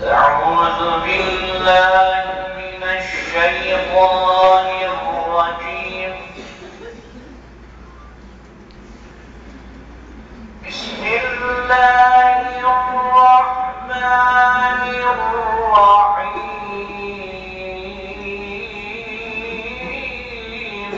أعوذ بالله من الشيطان الرجيم. بسم الله الرحمن الرحيم.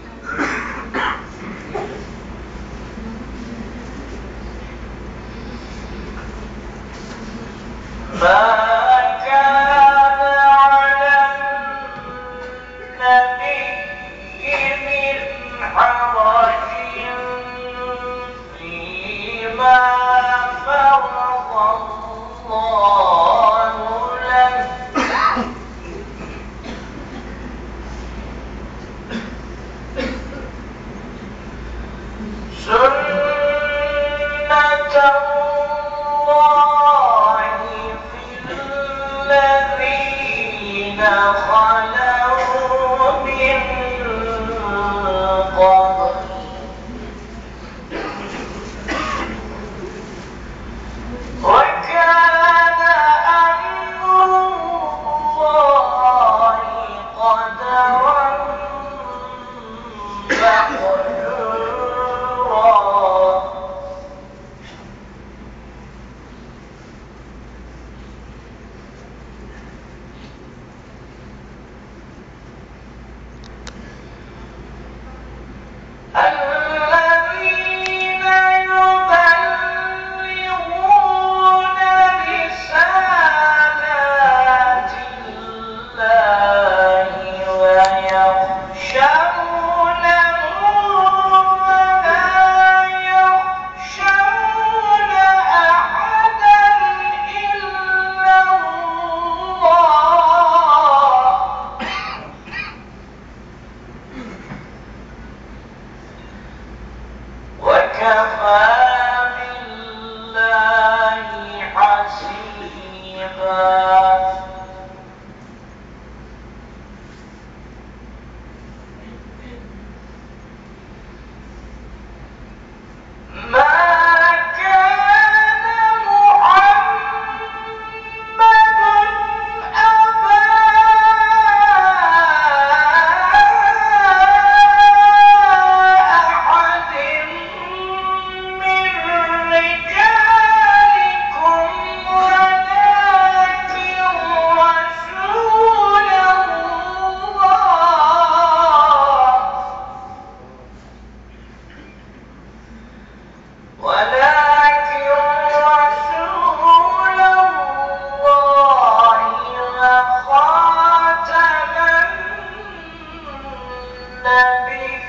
ما كان على النبي من حرج فيما فرض الله له، سنة الله في الذين خلوا من قبل، وكان أمر الله قدرا مقدورا. الذين يبلغون رسالات الله ويخشونه ولا يخشون أحدا إلا الله، وكفى بالله حسيبا. ما كان محمد أبا أحد من رجالكم ولكن رسول الله وخاتم النبيين.